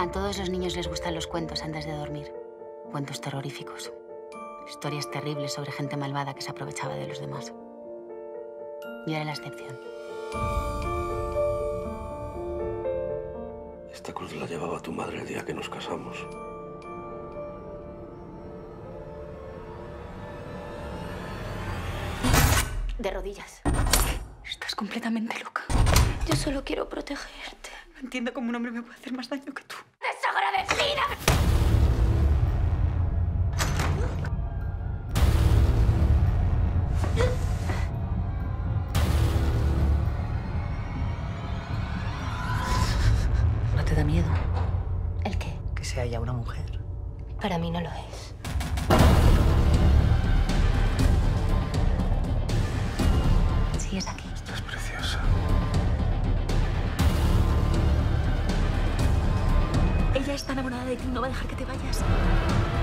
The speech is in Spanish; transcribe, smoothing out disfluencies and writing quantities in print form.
A todos los niños les gustan los cuentos antes de dormir. Cuentos terroríficos. Historias terribles sobre gente malvada que se aprovechaba de los demás. Yo era la excepción. Esta cruz la llevaba tu madre el día que nos casamos. De rodillas. Estás completamente loca. Yo solo quiero protegerte. No entiendo cómo un hombre me puede hacer más daño que tú. ¡Desagradecida! ¿No te da miedo ¿El qué? que sea ya una mujer? Para mí no lo es. ¿Sigues aquí? Estás preciosa. Ella está enamorada de ti, no va a dejar que te vayas.